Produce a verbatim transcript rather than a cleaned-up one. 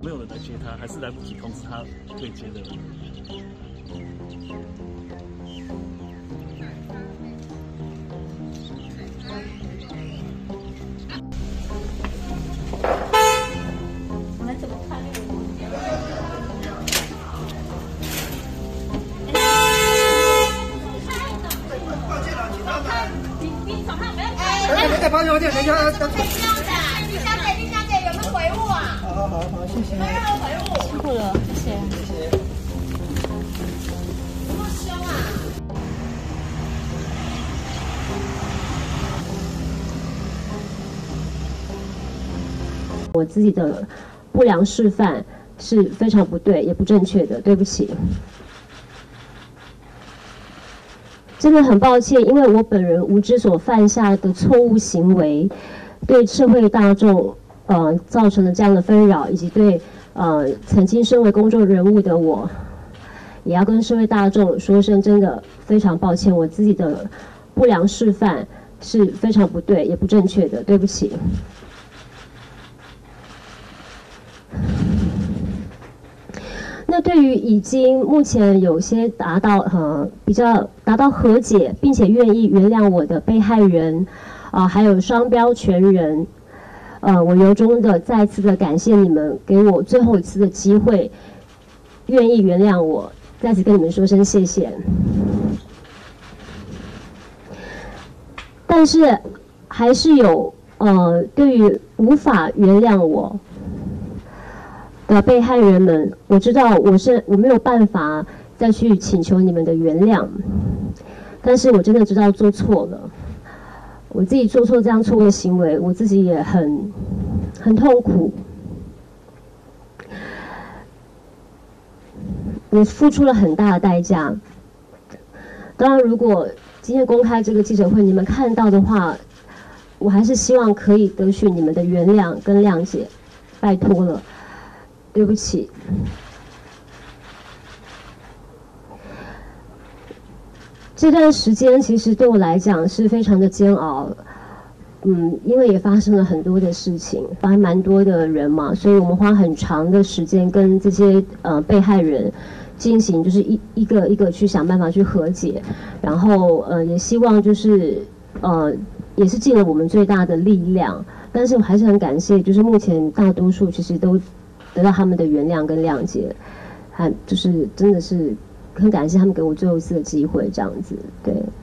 没有人来接他，还是来不及通知他对接的。 我们怎么看那个？ 抱歉了，请他们。 你你手上不要拍。 哎哎，抱歉抱歉，等一下，等。 可以这样的，李小姐，李小姐有没有回复啊？ 好好好好，谢谢。 有没有回复？ 辛苦了，谢谢。 谢谢。 这么凶啊！ 我自己的不良示范是非常不对也不正确的，对不起。真的很抱歉，因为我本人无知所犯下的错误行为，对社会大众呃造成了这样的纷扰，以及对呃曾经身为公众人物的我，也要跟社会大众说声真的非常抱歉，我自己的不良示范是非常不对也不正确的，对不起。那对于已经目前有些达到呃比较达到和解，并且愿意原谅我的被害人，啊、呃、还有双标权人，呃我由衷的再次的感谢你们给我最后一次的机会，愿意原谅我，再次跟你们说声谢谢。但是还是有呃对于无法原谅我的被害人们，我知道我是我没有办法再去请求你们的原谅，但是我真的知道做错了，我自己做错这样错误的行为，我自己也很很痛苦，也付出了很大的代价。当然，如果今天公开这个记者会，你们看到的话，我还是希望可以得取你们的原谅跟谅解，拜托了。对不起，这段时间其实对我来讲是非常的煎熬，嗯，因为也发生了很多的事情，还蛮多的人嘛，所以我们花很长的时间跟这些呃被害人进行，就是一一个一个去想办法去和解，然后呃也希望就是呃也是尽了我们最大的力量，但是我还是很感谢，就是目前大多数其实都得到他们的原谅跟谅解，还就是真的是很感谢他们给我最后一次的机会，这样子，对。